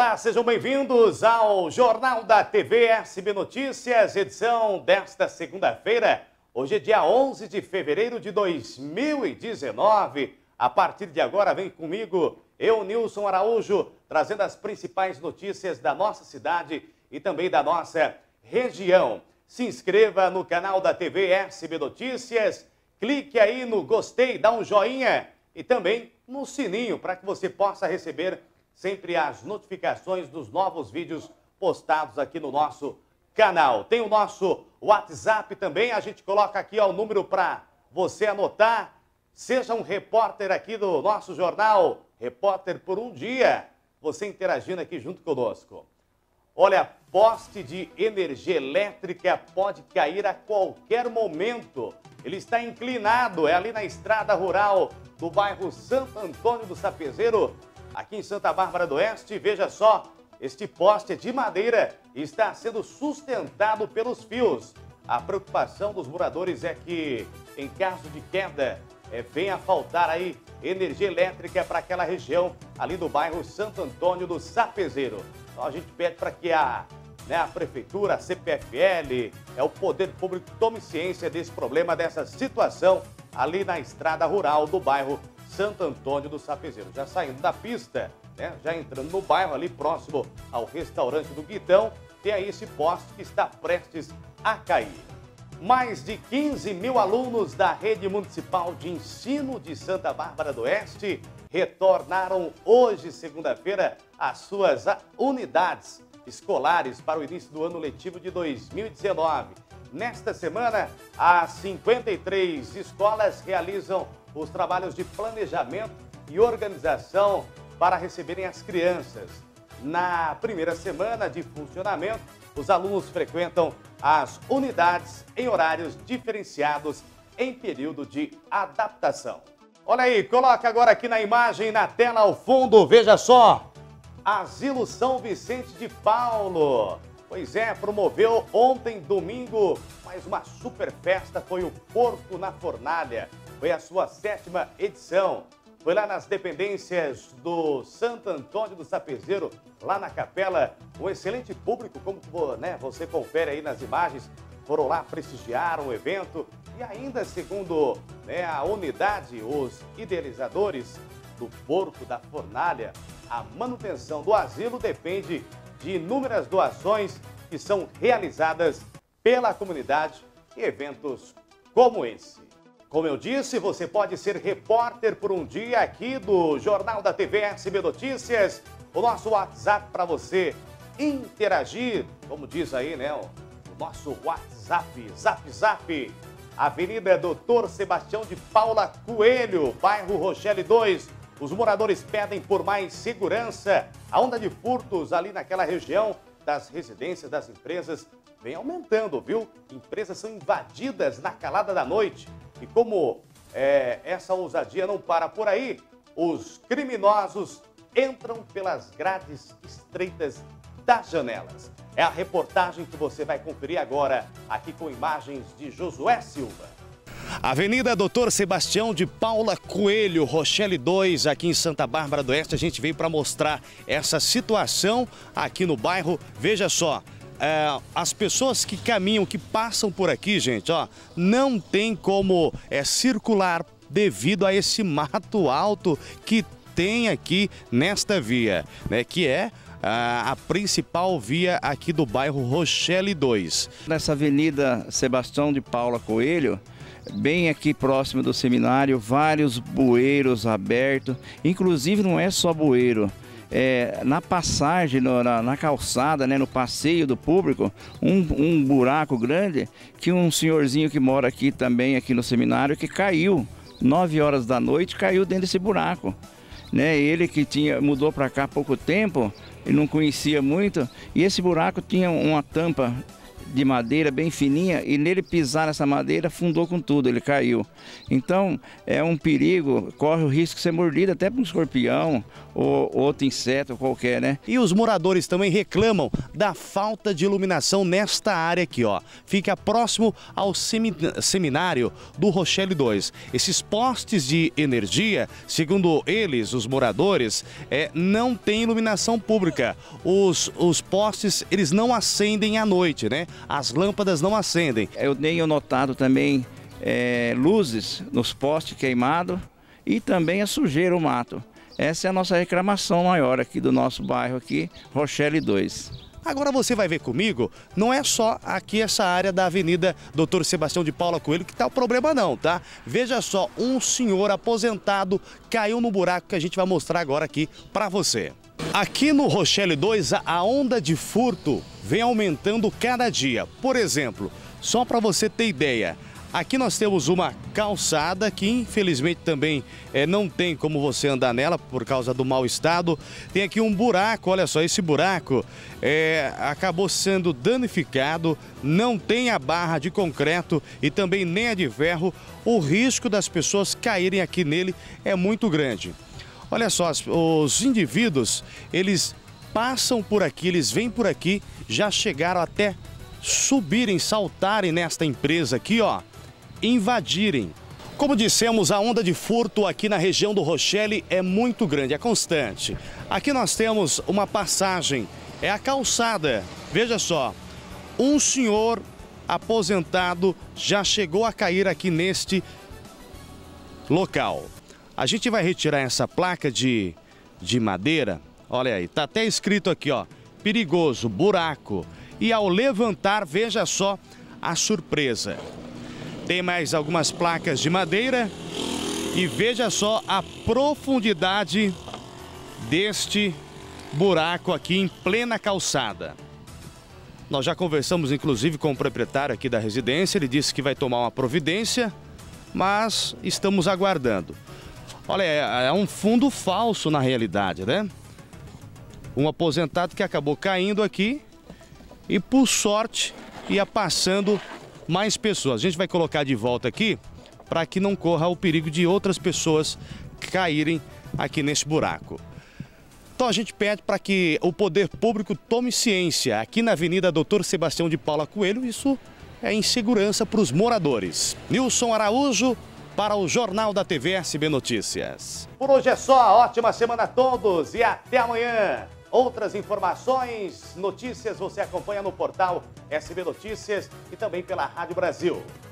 Olá, sejam bem-vindos ao Jornal da TV SB Notícias, edição desta segunda-feira. Hoje é dia 11 de fevereiro de 2019. A partir de agora, vem comigo, eu, Nilson Araújo, trazendo as principais notícias da nossa cidade e também da nossa região. Se inscreva no canal da TV SB Notícias, clique aí no gostei, dá um joinha e também no sininho para que você possa receber sempre as notificações dos novos vídeos postados aqui no nosso canal. Tem o nosso WhatsApp também, a gente coloca aqui o número para você anotar. Seja um repórter aqui do nosso jornal, repórter por um dia, você interagindo aqui junto conosco. Olha, poste de energia elétrica pode cair a qualquer momento. Ele está inclinado, é ali na estrada rural do bairro Santo Antônio do Sapezeiro, aqui em Santa Bárbara do Oeste. Veja só, este poste é de madeira e está sendo sustentado pelos fios. A preocupação dos moradores é que, em caso de queda, venha a faltar aí energia elétrica para aquela região ali do bairro Santo Antônio do Sapezeiro. Então a gente pede para que a Prefeitura, a CPFL, o Poder Público tome ciência desse problema, dessa situação ali na estrada rural do bairro Santo Antônio do Sapezeiro. Já saindo da pista, já entrando no bairro ali próximo ao restaurante do Guidão, tem aí esse poste que está prestes a cair. Mais de 15 mil alunos da Rede Municipal de Ensino de Santa Bárbara do Oeste retornaram hoje, segunda-feira, às suas unidades escolares para o início do ano letivo de 2019. Nesta semana, as 53 escolas realizam os trabalhos de planejamento e organização para receberem as crianças. Na primeira semana de funcionamento, os alunos frequentam as unidades em horários diferenciados em período de adaptação. Olha aí, coloca agora aqui na imagem, na tela ao fundo, veja só. Asilo São Vicente de Paulo. Pois é, promoveu ontem, domingo, mais uma super festa, foi o Porco na Fornalha. Foi a sua 7ª edição. Foi lá nas dependências do Santo Antônio do Sapezeiro, lá na capela. Um excelente público, como você confere aí nas imagens. Foram lá prestigiar o evento. E ainda, segundo a unidade, os idealizadores do Porco da Fornalha, a manutenção do asilo depende de inúmeras doações que são realizadas pela comunidade e eventos como esse. Como eu disse, você pode ser repórter por um dia aqui do Jornal da TV SB Notícias. O nosso WhatsApp para você interagir, como diz aí, o nosso WhatsApp, Zap. Avenida Doutor Sebastião de Paula Coelho, bairro Rochelle 2. Os moradores pedem por mais segurança. A onda de furtos ali naquela região das residências, das empresas, vem aumentando, viu? Empresas são invadidas na calada da noite. E como essa ousadia não para por aí, os criminosos entram pelas grades estreitas das janelas. É a reportagem que você vai conferir agora, aqui com imagens de Josué Silva. Avenida Doutor Sebastião de Paula Coelho, Rochelle 2, aqui em Santa Bárbara do Oeste. A gente veio para mostrar essa situação aqui no bairro. Veja só, as pessoas que caminham, que passam por aqui, gente, não tem como circular devido a esse mato alto que tem aqui nesta via, que é a principal via aqui do bairro Rochelle 2. Nessa Avenida Sebastião de Paula Coelho, bem aqui próximo do seminário, vários bueiros abertos, inclusive não é só bueiro, na passagem, na calçada, no passeio do público, um buraco grande que um senhorzinho que mora aqui também, aqui no seminário, que caiu, 9 horas da noite, caiu dentro desse buraco. Ele que mudou para cá há pouco tempo, ele não conhecia muito, e esse buraco tinha uma tampa de madeira bem fininha e nele pisar nessa madeira fundou com tudo, ele caiu. Então é um perigo, corre o risco de ser mordido até por um escorpião ou outro inseto qualquer, né? E os moradores também reclamam da falta de iluminação nesta área aqui, ó. Fica próximo ao seminário do Rochelle 2. Esses postes de energia, segundo eles, os moradores, não tem iluminação pública. Os postes, eles não acendem à noite, né? As lâmpadas não acendem. Eu tenho notado também luzes nos postes queimados e também a sujeira, o mato. Essa é a nossa reclamação maior aqui do nosso bairro aqui, Rochelle 2. Agora você vai ver comigo, não é só aqui essa área da Avenida Dr. Sebastião de Paula Coelho que tá o problema não, tá? Veja só, um senhor aposentado caiu no buraco que a gente vai mostrar agora aqui para você. Aqui no Rochelle 2, a onda de furto vem aumentando cada dia. Por exemplo, só para você ter ideia, aqui nós temos uma calçada que infelizmente também não tem como você andar nela por causa do mau estado. Tem aqui um buraco, olha só, esse buraco acabou sendo danificado, não tem a barra de concreto e também nem a de ferro. O risco das pessoas caírem aqui nele é muito grande. Olha só, os indivíduos, eles passam por aqui, eles vêm por aqui, já chegaram até subirem, saltarem nesta empresa aqui, ó, invadirem. Como dissemos, a onda de furto aqui na região do Rochelle é muito grande, é constante. Aqui nós temos uma passagem, é a calçada. Veja só, um senhor aposentado já chegou a cair aqui neste local. A gente vai retirar essa placa de madeira, olha aí, tá até escrito aqui, ó, perigoso, buraco. E ao levantar, veja só a surpresa. Tem mais algumas placas de madeira e veja só a profundidade deste buraco aqui em plena calçada. Nós já conversamos inclusive com o proprietário aqui da residência, ele disse que vai tomar uma providência, mas estamos aguardando. Olha, é um fundo falso na realidade, né? Um aposentado que acabou caindo aqui e por sorte ia passando mais pessoas. A gente vai colocar de volta aqui para que não corra o perigo de outras pessoas caírem aqui nesse buraco. Então a gente pede para que o poder público tome ciência. Aqui na Avenida Dr. Sebastião de Paula Coelho, isso é insegurança para os moradores. Nilson Araújo para o Jornal da TV SB Notícias. Por hoje é só, ótima semana a todos e até amanhã. Outras informações, notícias você acompanha no portal SB Notícias e também pela Rádio Brasil.